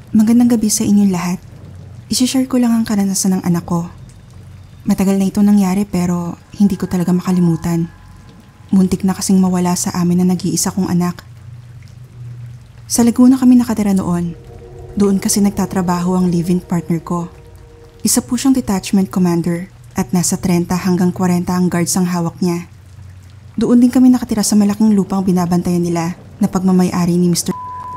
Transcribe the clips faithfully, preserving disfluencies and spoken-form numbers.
Magandang gabi sa inyong lahat. Isishare ko lang ang karanasan ng anak ko. Matagal na ito nangyari pero hindi ko talaga makalimutan. Muntik na kasing mawala sa amin na nag-iisa kong anak. Sa Laguna kami nakatira noon. Doon kasi nagtatrabaho ang live-in partner ko. Isa po siyang detachment commander at nasa thirty hanggang forty ang guards ang hawak niya. Doon din kami nakatira sa malaking lupang binabantayan nila na pagmamay-ari ni Mister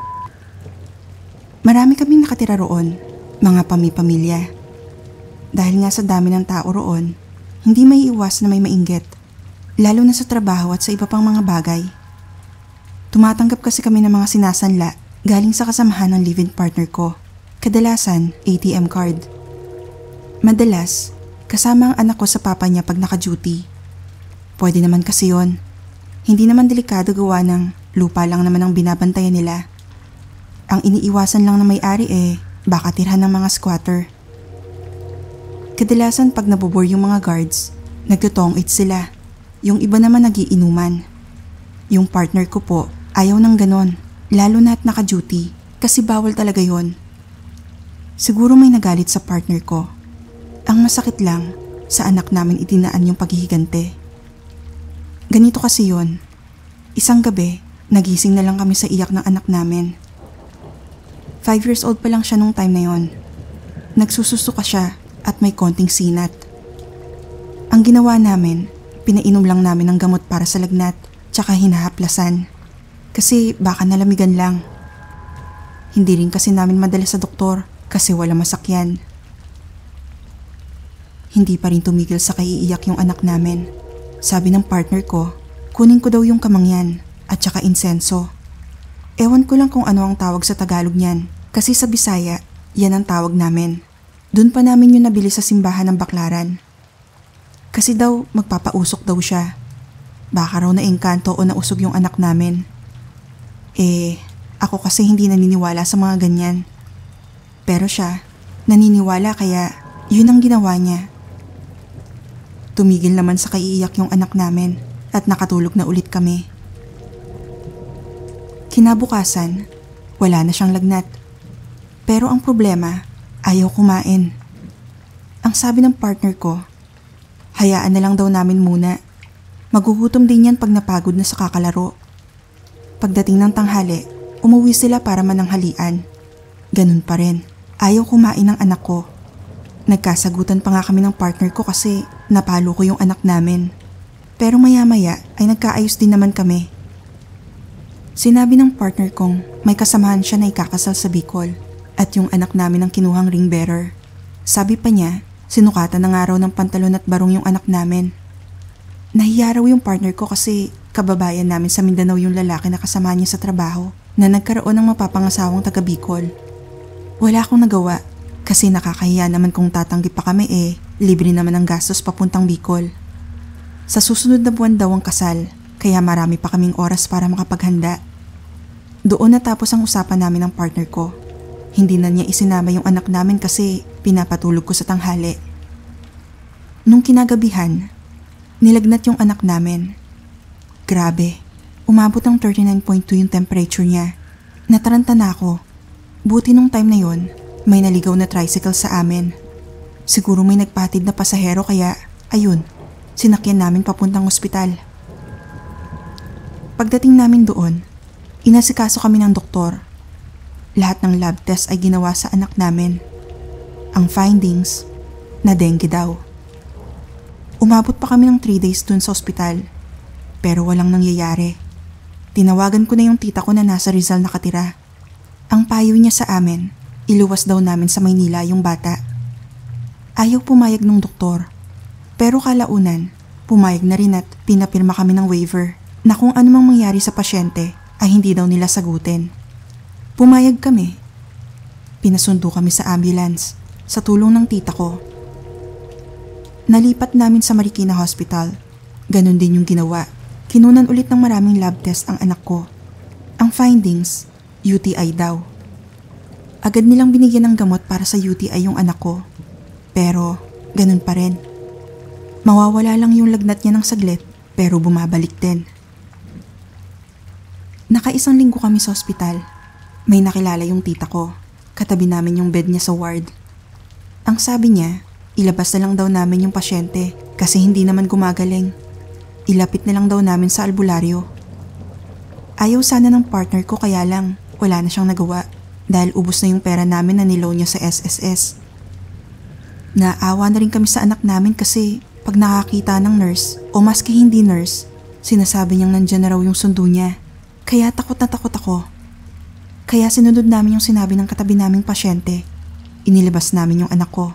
Marami kaming nakatira roon, mga pami-pamilya. Dahil nga sa dami ng tao roon, hindi may iwas na may mainggit, lalo na sa trabaho at sa iba pang mga bagay. Tumatanggap kasi kami ng mga sinasanla galing sa kasamahan ng live-in partner ko, kadalasan A T M card. Madalas, kasama ang anak ko sa papa niya pag naka-duty. Pwede naman kasi yon. Hindi naman delikado gawa ng lupa lang naman ang binabantayan nila. Ang iniiwasan lang na may-ari eh, baka tirhan ng mga squatter. Kadalasan pag nabobore yung mga guards, nagtutong it sila. Yung iba naman nagiinuman. Yung partner ko po, ayaw ng ganon, lalo na at naka-duty, kasi bawal talaga yon. Siguro may nagalit sa partner ko. Ang masakit lang, sa anak namin itinaan yung paghihigante. Ganito kasi yon. Isang gabi, nagising na lang kami sa iyak ng anak namin. Five years old pa lang siya nung time na yon. Nagsususuka siya at may konting sinat. Ang ginawa namin, pinainom lang namin ng gamot para sa lagnat tsaka hinahaplasan. Kasi baka nalamigan lang. Hindi rin kasi namin madala sa doktor kasi wala masakyan. Hindi pa rin tumigil sa kaiiyak yung anak namin. Sabi ng partner ko, kunin ko daw yung kamangyan at tsaka insenso. Ewan ko lang kung ano ang tawag sa Tagalog niyan, kasi sa Bisaya, yan ang tawag namin. Doon pa namin yung nabili sa simbahan ng Baklaran. Kasi daw magpapausok daw siya. Baka raw naengkanto o nausog yung anak namin. Eh, ako kasi hindi naniniwala sa mga ganyan. Pero siya, naniniwala kaya yun ang ginawa niya. Tumigil naman sa kaiiyak yung anak namin at nakatulog na ulit kami. Kinabukasan, wala na siyang lagnat. Pero ang problema, ayaw kumain. Ang sabi ng partner ko, hayaan na lang daw namin muna. Magugutom din yan pag napagod na sa kakalaro. Pagdating ng tanghali, umuwi sila para mananghalian. Ganun pa rin, ayaw kumain ng anak ko. Nagkasagutan pa nga kami ng partner ko kasi napalo ko yung anak namin. Pero maya-maya ay nagkaayos din naman kami. Sinabi ng partner kong may kasamahan siya na ikakasal sa Bicol at yung anak namin ang kinuhang ring bearer. Sabi pa niya, sinukatan na nga raw ng pantalon at barong yung anak namin. Nahiya raw yung partner ko kasi kababayan namin sa Mindanao yung lalaki na kasama niya sa trabaho na nagkaroon ng mapapangasawang taga Bicol. Wala akong nagawa kasi nakakahiya naman kung tatanggi pa kami eh, libre naman ang gastos papuntang Bicol. Sa susunod na buwan daw ang kasal, kaya marami pa kaming oras para makapaghanda. Doon natapos ang usapan namin ng partner ko. Hindi na niya isinama yung anak namin kasi pinapatulog ko sa tanghali. Nung kinagabihan, nilagnat yung anak namin. Grabe, umabot ng thirty-nine point two yung temperature niya. Nataranta na ako. Buti nung time na yon, may naligaw na tricycle sa amin. Siguro may nagpatid na pasahero kaya, ayun, sinakyan namin papuntang ospital. Pagdating namin doon, inasikaso kami ng doktor. Lahat ng lab test ay ginawa sa anak namin. Ang findings, na dengue daw. Umabot pa kami ng three days dun sa ospital, pero walang nangyayari. Tinawagan ko na yung tita ko na nasa Rizal nakatira. Ang payo niya sa amin, iluwas daw namin sa Maynila yung bata. Ayaw pumayag ng doktor, pero kalaunan, pumayag na rin at pinapirma kami ng waiver na kung anumang mangyari sa pasyente ay hindi daw nila sagutin. Pumayag kami. Pinasundo kami sa ambulance sa tulong ng tita ko. Nalipat namin sa Marikina Hospital. Ganon din yung ginawa. Kinunan ulit ng maraming lab test ang anak ko. Ang findings, U T I daw. Agad nilang binigyan ng gamot para sa U T I yung anak ko. Pero ganon pa rin. Mawawala lang yung lagnat niya ng saglit pero bumabalik din. Nakaisang linggo kami sa ospital. May nakilala yung tita ko. Katabi namin yung bed niya sa ward. Ang sabi niya, ilabas na lang daw namin yung pasyente kasi hindi naman gumagaling. Ilapit na lang daw namin sa albularyo. Ayaw sana ng partner ko kaya lang wala na siyang nagawa dahil ubos na yung pera namin na niloan niya sa S S S. Naawa na rin kami sa anak namin kasi pag nakakita ng nurse o maski hindi nurse, sinasabi niyang nandyan na raw yung sundo niya. Kaya takot na takot ako. Kaya sinunod namin yung sinabi ng katabi naming pasyente. Inilabas namin yung anak ko.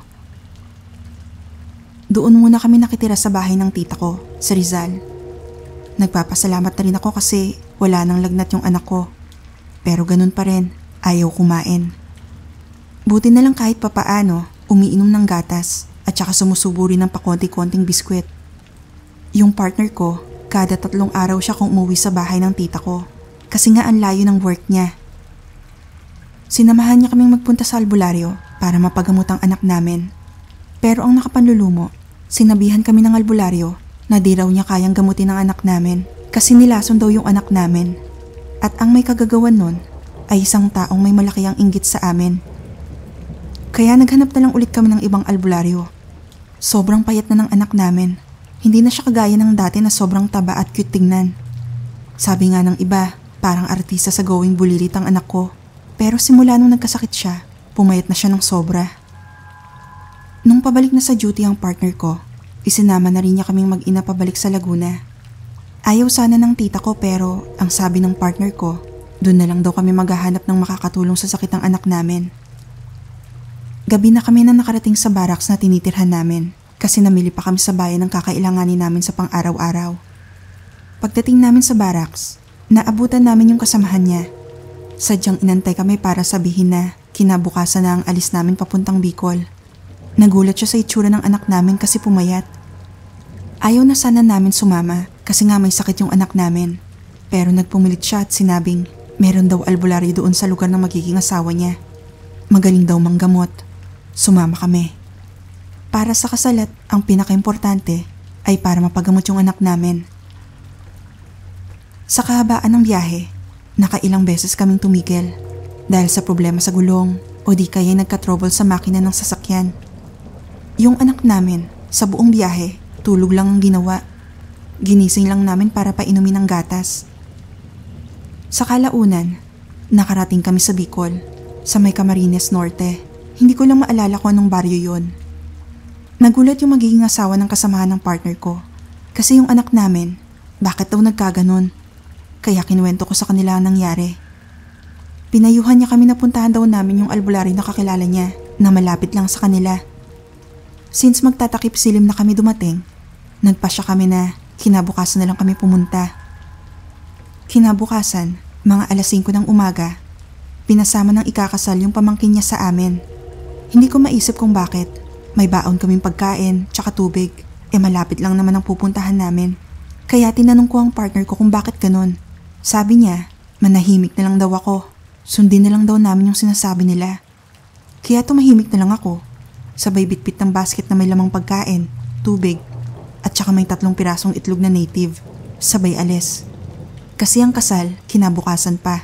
Doon muna kami nakitira sa bahay ng tita ko, sa Rizal. Nagpapasalamat na rin ako kasi wala nang lagnat yung anak ko. Pero ganun pa rin, ayaw kumain. Buti na lang kahit papaano, umiinom ng gatas at saka sumusubo rin ng pakonti-konting biskwit. Yung partner ko, kada tatlong araw siya kung umuwi sa bahay ng tita ko kasi nga ang layo ng work niya. Sinamahan niya kaming magpunta sa albularyo para mapagamot ang anak namin. Pero ang nakapanlulumo, sinabihan kami ng albularyo na di raw niya kayang gamutin ang anak namin kasi nilason daw yung anak namin. At ang may kagagawan nun ay isang taong may malaki ang inggit sa amin. Kaya naghanap na lang ulit kami ng ibang albularyo. Sobrang payat na ng anak namin. Hindi na siya kagaya ng dati na sobrang taba at cute tingnan. Sabi nga ng iba, parang artista sa going bulilit ang anak ko. Pero simula nung nagkasakit siya, pumayat na siya ng sobra. Nung pabalik na sa duty ang partner ko, isinama na rin niya kaming mag-ina pabalik sa Laguna. Ayaw sana ng tita ko pero ang sabi ng partner ko, doon na lang daw kami maghahanap ng makakatulong sa sakit ng anak namin. Gabi na kami na nakarating sa barracks na tinitirhan namin kasi namili pa kami sa bayan ng kakailanganin namin sa pang-araw-araw. Pagdating namin sa barracks, naabutan namin yung kasamahan niya. Sadyang inantay kami para sabihin na kinabukasan na ang alis namin papuntang Bicol. Nagulat siya sa itsura ng anak namin kasi pumayat. Ayaw na sana namin sumama kasi nga may sakit yung anak namin. Pero nagpumilit siya at sinabing meron daw albularyo doon sa lugar ng magiging asawa niya. Magaling daw manggamot. Sumama kami. Para sa kasalat, ang pinakaimportante ay para mapagamot yung anak namin. Sa kahabaan ng biyahe, nakailang beses kaming tumigil dahil sa problema sa gulong o di kaya nagka-trouble sa makina ng sasakyan. Yung anak namin, sa buong biyahe, tulog lang ang ginawa. Ginising lang namin para painumin ng gatas. Sa kalaunan, nakarating kami sa Bicol, sa may Camarines Norte. Hindi ko lang maalala kung anong baryo yon. Nagulat yung magiging asawa ng kasamahan ng partner ko kasi yung anak namin, bakit daw nagkaganon? Kaya kinuwento ko sa kanila ang nangyari. Pinayuhan niya kami na puntahan daw namin yung albularyo na kakilala niya na malapit lang sa kanila. Since magtatakip silim na kami dumating, nagpasya kami na kinabukasan na lang kami pumunta. Kinabukasan, mga alas singko ng umaga, pinasama ng ikakasal yung pamangkin niya sa amin. Hindi ko maisip kung bakit. May baon kaming pagkain, tsaka tubig. Eh malapit lang naman ang pupuntahan namin. Kaya tinanong ko ang partner ko kung bakit ganun. Sabi niya, manahimik na lang daw ako. Sundin na lang daw namin yung sinasabi nila. Kaya tumahimik na lang ako. Sabay bitbit ng basket na may lamang pagkain, tubig, at tsaka may tatlong pirasong itlog na native. Sabay alis. Kasi ang kasal, kinabukasan pa.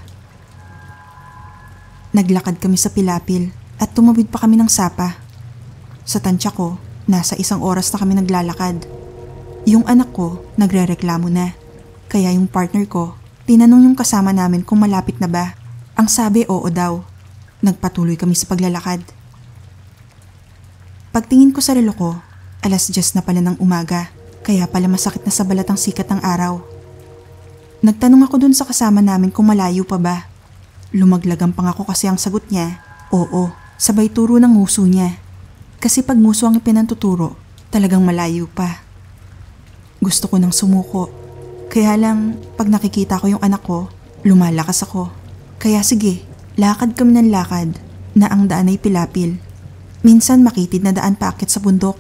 Naglakad kami sa Pilapil at tumawid pa kami ng Sapa. Sa tansya ko, nasa isang oras na kami naglalakad. Yung anak ko, nagre-reklamo na. Kaya yung partner ko, tinanong yung kasama namin kung malapit na ba. Ang sabi, oo daw. Nagpatuloy kami sa paglalakad. Pagtingin ko sa relo ko, alas diyes na pala ng umaga. Kaya pala masakit na sa balat ang sikat ng araw. Nagtanong ako dun sa kasama namin kung malayo pa ba. Lumaglagang pang ako kasi ang sagot niya, oo, sabay turo ng nguso niya. Kasi pag nguso ang ipinantuturo, talagang malayo pa. Gusto ko nang sumuko. Kaya lang, pag nakikita ko yung anak ko, lumalakas ako. Kaya sige, lakad kami ng lakad na ang daan ay Pilapil. Minsan makitid na daan paakyat sa bundok.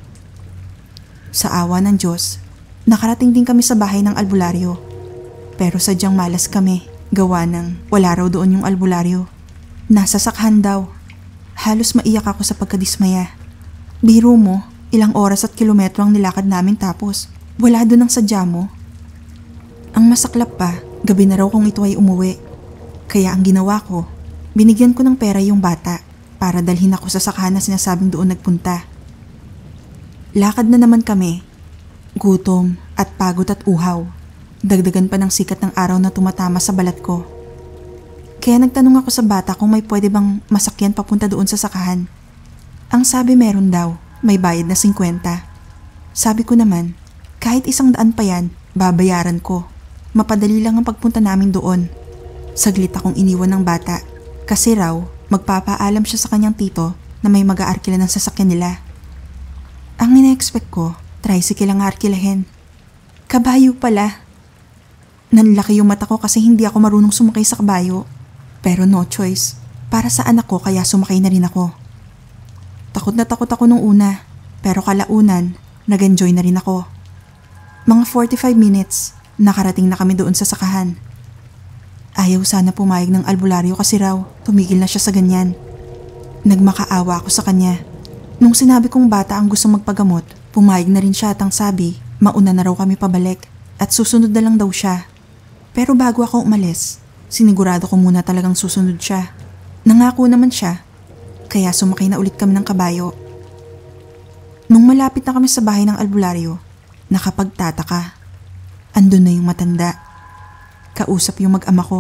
Sa awa ng Diyos, nakarating din kami sa bahay ng albularyo. Pero sadyang malas kami, gawa ng wala raw doon yung albularyo. Nasa sakhan daw. Halos maiyak ako sa pagkadismaya. Biro mo, ilang oras at kilometro ang nilakad namin tapos wala doon ang sadya mo. Ang masaklap pa, gabi na raw kung ito ay umuwi. Kaya ang ginawa ko, Binigyan ko ng pera yung bata para dalhin ako sa sakahan na sinasabing doon nagpunta. Lakad na naman kami. Gutom at pagod at uhaw. Dagdagan pa ng sikat ng araw na tumatama sa balat ko. Kaya nagtanong ako sa bata kung may pwede bang masakyan papunta doon sa sakahan. Ang sabi meron daw, may bayad na fifty. Sabi ko naman, kahit isang daan pa yan, babayaran ko. Mapadali lang ang pagpunta namin doon. Saglit akong iniwan ng bata kasi raw magpapaalam siya sa kanyang tito na may mag-aarkila ng sasakyan nila. Ang ina-expect ko, tricycle ang arkilahin. Kabayo pala. Nanlaki yung mata ko kasi hindi ako marunong sumakay sa kabayo. Pero no choice, para sa anak ko kaya sumakay na rin ako. Takot na takot ako nung una, pero kalaunan, nag-enjoy na rin ako. Mga forty-five minutes, nakarating na kami doon sa sakahan. Ayaw sana pumayag ng albularyo kasi raw, tumigil na siya sa ganyan. Nagmakaawa ako sa kanya. Nung sinabi kong bata ang gusto magpagamot, pumayag na rin siya at ang sabi, mauna na raw kami pabalik at susunod na lang daw siya. Pero bago ako umalis, sinigurado ko muna talagang susunod siya. Nangako naman siya, kaya sumakay na ulit kami ng kabayo. Nung malapit na kami sa bahay ng albularyo, nakapagtataka. Andun na yung matanda. Kausap yung mag-ama ko.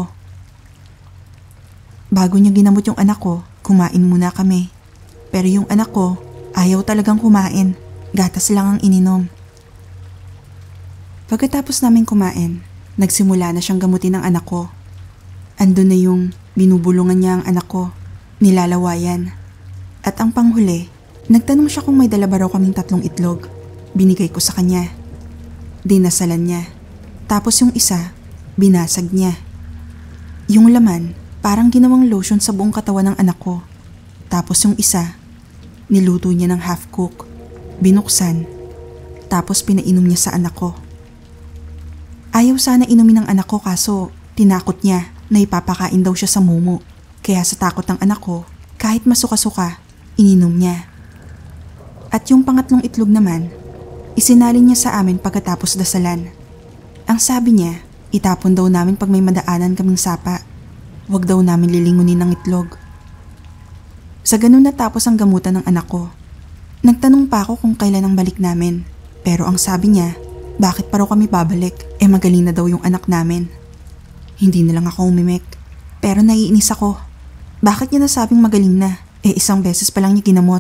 Bago niya ginamot yung anak ko, kumain muna kami. Pero yung anak ko, ayaw talagang kumain. Gatas lang ang ininom. Pagkatapos namin kumain, nagsimula na siyang gamutin ng anak ko. Andun na yung binubulungan niya ang anak ko, nilalawayan. At ang panghuli, nagtanong siya kung may dala ba raw kaming tatlong itlog. Binigay ko sa kanya. Dinasalan niya. Tapos yung isa, binasag niya. Yung laman, parang ginawang lotion sa buong katawan ng anak ko. Tapos yung isa, niluto niya ng half-cook. Binuksan. Tapos pinainom niya sa anak ko. Ayaw sana inumin ng anak ko kaso tinakot niya na ipapakain daw siya sa mumu. Kaya sa takot ng anak ko, kahit masuka-suka, ininom niya. At yung pangatlong itlog naman, isinalin niya sa amin pagkatapos dasalan. Ang sabi niya, itapon daw namin pag may madaanan kaming sapa. Huwag daw namin lilingunin ng itlog. Sa ganun natapos ang gamutan ng anak ko. Nagtanong pa ako kung kailan ang balik namin. Pero ang sabi niya, bakit pa raw kami babalik? Eh magaling na daw yung anak namin. Hindi na lang ako umimik. Pero naiinis ako. Bakit niya nasabing magaling na? Eh isang beses pa lang niya ginamot.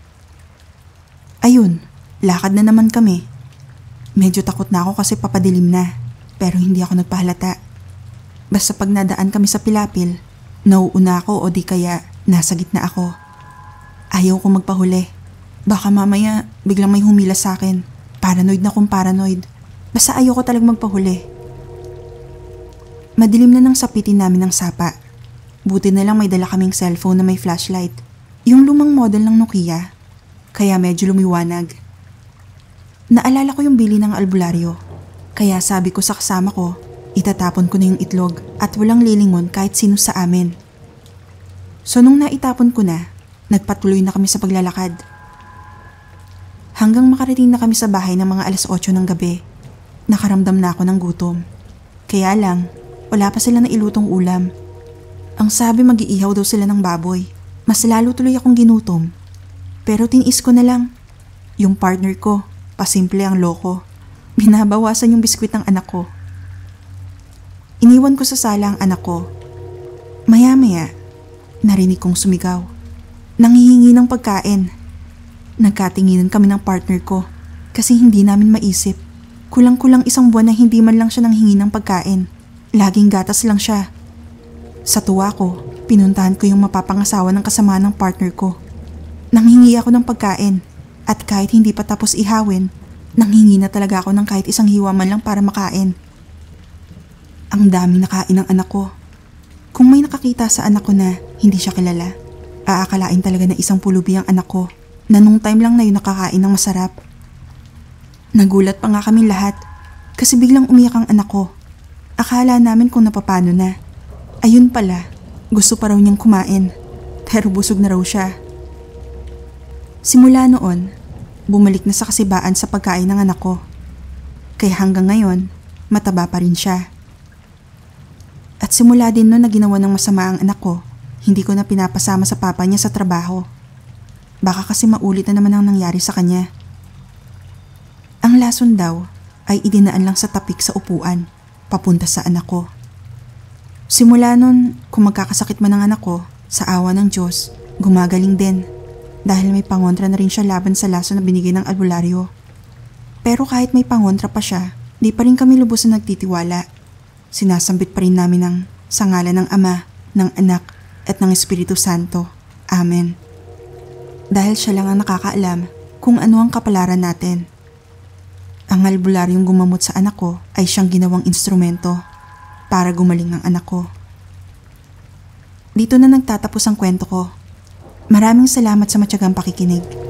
Ayun, lakad na naman kami. Medyo takot na ako kasi papadilim na. Pero hindi ako nagpahalata. Basta pag nadaan kami sa pilapil, nauuna ako o di kaya nasa gitna ako. Ayaw ko magpahuli. Baka mamaya biglang may humila sa akin. Paranoid na kung paranoid. Basta ayaw ko talagang magpahuli. Madilim na nang sapitin namin ng sapa. Buti na lang may dala kaming cellphone na may flashlight. Yung lumang model ng Nokia. Kaya medyo lumiwanag. Naalala ko yung bili ng albularyo. Kaya sabi ko sa kasama ko, itatapon ko na yung itlog at walang lilingon kahit sino sa amin. So nung naitapon ko na, nagpatuloy na kami sa paglalakad. Hanggang makarating na kami sa bahay ng mga alas otso ng gabi. Nakaramdam na ako ng gutom. Kaya lang, wala pa sila na ilutong ulam. Ang sabi mag-iihaw daw sila ng baboy. Mas lalo tuloy akong ginutom. Pero tinis ko na lang. Yung partner ko, pasimple ang loko. Binabawasan yung biskwit ng anak ko. Iniwan ko sa sala ang anak ko. Maya-maya, narinig kong sumigaw. Nanghihingi ng pagkain. Nagkatinginan kami ng partner ko kasi hindi namin maisip. Kulang-kulang isang buwan na hindi man lang siya nanghingi ng pagkain. Laging gatas lang siya. Sa tuwa ko, pinuntahan ko yung mapapangasawa ng kasama ng partner ko. Nanghingi ako ng pagkain at kahit hindi pa tapos ihawin, nanghingi na talaga ako ng kahit isang hiwa man lang para makain. Ang daming nakain ng anak ko. Kung may nakakita sa anak ko na hindi siya kilala, aakalain talaga na isang pulubi ang anak ko na nung time lang na yun nakakain ng masarap. Nagulat pa nga kaming lahat kasi biglang umiyak ang anak ko. Akala namin kung napapano na. Ayun pala, gusto pa raw niyang kumain pero busog na raw siya. Simula noon, bumalik na sa kasibaan sa pagkain ng anak ko. Kaya hanggang ngayon, mataba pa rin siya. At simula din noon na ginawa ng masama ang anak ko, hindi ko na pinapasama sa papa niya sa trabaho. Baka kasi maulit na naman ang nangyari sa kanya. Ang lason daw ay idinaan lang sa tapik sa upuan, papunta sa anak ko. Simula nun, kung magkakasakit man ang anak ko, sa awa ng Diyos, gumagaling din. Dahil may pangontra na rin siya laban sa lason na binigay ng albularyo. Pero kahit may pangontra pa siya, di pa rin kami lubos na nagtitiwala. Sinasambit pa rin namin ng sa ngalan ng Ama, ng Anak, at ng Espiritu Santo. Amen. Dahil siya lang ang nakakaalam kung ano ang kapalaran natin. Ang albularyong gumamot sa anak ko ay siyang ginawang instrumento para gumaling ang anak ko. Dito na nagtatapos ang kwento ko. Maraming salamat sa matyagang pakikinig.